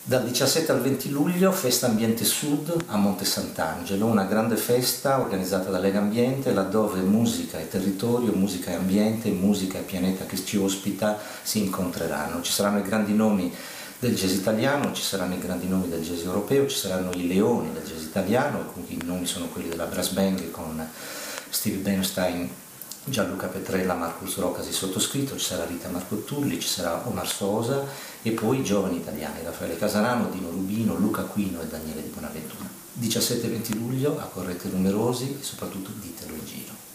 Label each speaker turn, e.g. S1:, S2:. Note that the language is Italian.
S1: Dal 17 al 20 luglio Festa Ambiente Sud a Monte Sant'Angelo, una grande festa organizzata da Lega Ambiente, laddove musica e territorio, musica e ambiente, musica e pianeta che ci ospita si incontreranno. Ci saranno i grandi nomi del jazz italiano, ci saranno i grandi nomi del jazz europeo, ci saranno i leoni del jazz italiano, i nomi sono quelli della Brass Band con Steve Bernstein, Gianluca Petrella, Marcus Rocasi sottoscritto, ci sarà Rita Marco Tulli, ci sarà Omar Sosa e poi i giovani italiani, Raffaele Casarano, Dino Rubino, Luca Quino e Daniele Di Bonaventura. 17-20 luglio, accorrete numerosi e soprattutto ditelo in giro.